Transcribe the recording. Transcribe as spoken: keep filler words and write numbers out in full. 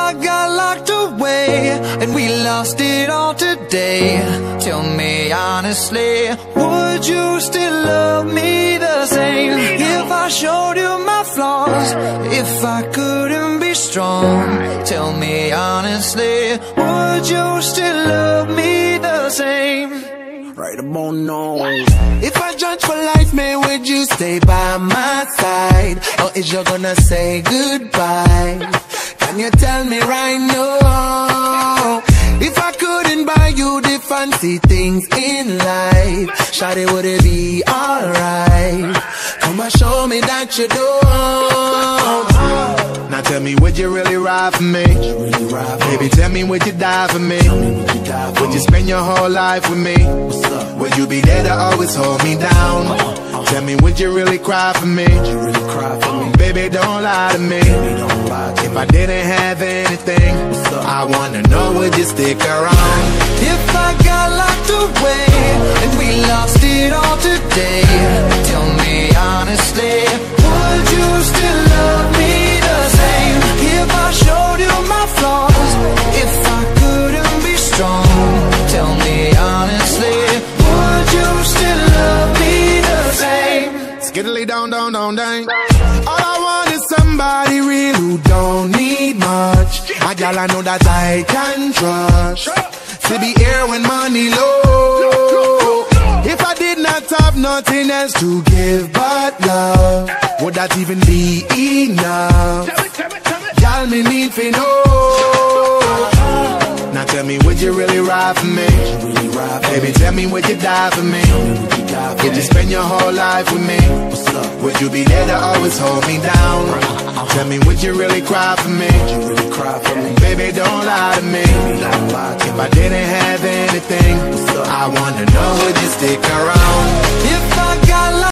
I got locked away and we lost it all today, tell me honestly, would you still love me the same? If I showed you my flaws, if I couldn't be strong, tell me honestly, would you still love me the same? Right about now. If I judge for life, man, would you stay by my side? Or is you gonna say goodbye? Can you tell me right now? If I couldn't buy you the fancy things in life, shawty, would it be alright? Come and show me that you don't. Now tell me, would you really ride for me? Baby, tell me, would you die for me? Would you spend your whole life with me? Would you be there to always hold me down? Tell me, would you really cry for me? Baby, don't lie to me. If I didn't have anything, I wanna know, would you stick around? If I got locked away and we lost it all today, tell me honestly, would you still love me the same? If I showed you my flaws, if I couldn't be strong, tell me honestly, would you still love me the same? Skiddly down, down, down, down. All I want is somebody real who don't need much. A gal I know that I can trust, to be here when money low. If I did not have nothing else to give but love, would that even be enough? Y'all me need to know. Now tell me, would you really ride for me? Baby, tell me, would you die for me? Would you spend your whole life with me? Would you be there to always hold me down? Tell me, would you really cry for me? Baby, don't lie to me. If I didn't have anything, I wanna know, would you stick around?